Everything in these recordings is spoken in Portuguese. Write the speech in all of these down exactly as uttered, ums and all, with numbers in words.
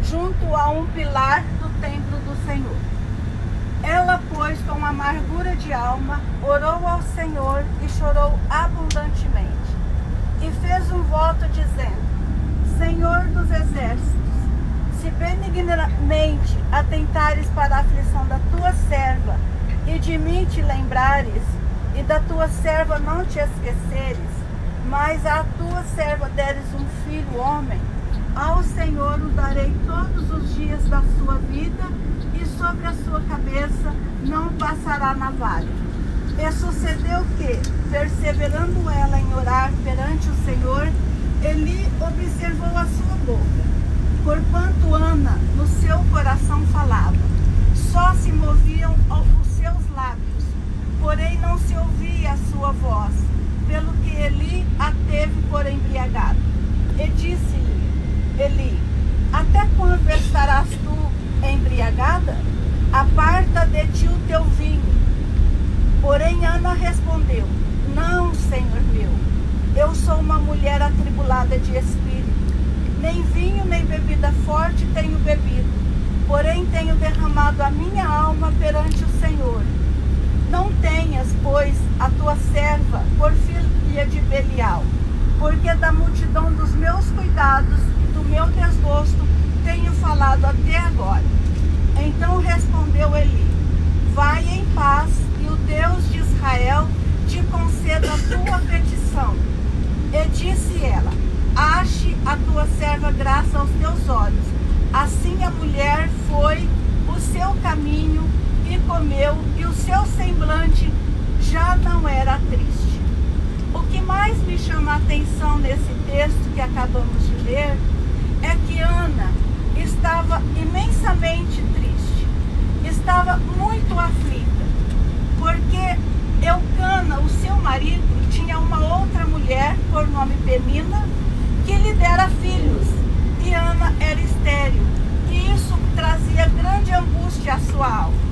junto a um pilar do templo do Senhor. Ela, pois, com amargura de alma, orou ao Senhor e chorou abundantemente. E fez um voto dizendo: Senhor dos exércitos, se benignamente atentares para a aflição da tua serva, e de mim te lembrares, e da tua serva não te esqueceres, mas à tua serva deres um filho homem, ao Senhor o darei todos os dias da sua vida, e sobre a sua cabeça não passará navalha. E sucedeu que, perseverando ela em orar perante o Senhor, Eli observou a sua boca, porquanto Ana no seu coração falava, só se moviam os seus lábios, porém não se ouvia a sua voz, pelo que Eli a teve por embriagado. E disse-lhe Eli: até quando estarás tu embriagada? Aparta de ti o teu vinho. Porém Ana respondeu: não, Senhor meu, eu sou uma mulher atribulada de espírito. Nem vinho nem bebida forte tenho bebido, porém tenho derramado a minha alma perante o Senhor. Não tenhas, pois, a tua serva por filha de Belial, porque da multidão dos meus cuidados e do meu desgosto tenho falado até agora. Então respondeu Eli: vai em paz, e o Deus de Israel te conceda a tua petição. E disse ela: ache a tua serva graça aos teus olhos. Assim a mulher foi o seu caminho e comeu, e o seu semblante já não era triste. O que mais me chama a atenção nesse texto que acabamos de ler é que Ana estava imensamente triste, estava muito aflita, porque Eucana, o seu marido, tinha uma outra mulher por nome Penina, que lhe dera filhos, e Ana era estéril, e isso trazia grande angústia à sua alma.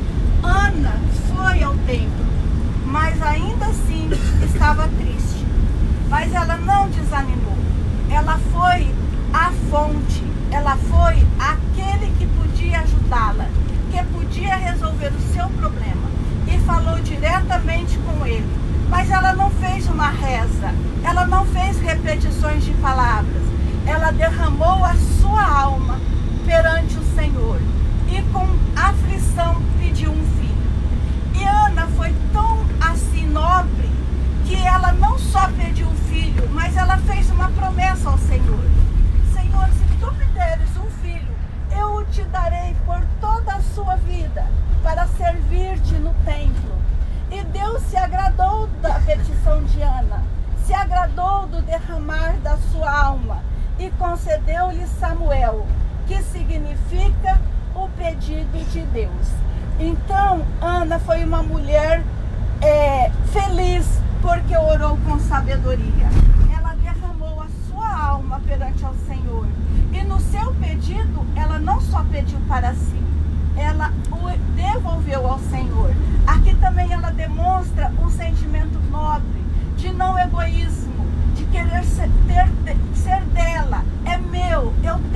Ana foi ao templo, mas ainda assim estava triste. Mas ela não desanimou, ela foi à fonte, ela foi àquele que podia ajudá-la, que podia resolver o seu problema, e falou diretamente com ele. Mas ela não fez uma reza, ela não fez repetições de palavras, ela derramou a sua alma perante o Senhor e com aflição pediu um filho. E Ana foi tão assim nobre que ela não só pediu um filho, mas ela fez uma promessa ao Senhor: Senhor, se tu me deres um filho, eu o te darei por toda a sua vida para servir-te no templo. E Deus se agradou da petição de Ana, se agradou do derramar da sua alma e concedeu-lhe Samuel, que significa o pedido de Deus. Então Ana foi uma mulher é, feliz, porque orou com sabedoria. Ela derramou a sua alma perante ao Senhor, e no seu pedido ela não só pediu para si, ela o devolveu ao Senhor. Aqui também ela demonstra um sentimento nobre, de não egoísmo, de querer ser, ter, ser dela, é meu, eu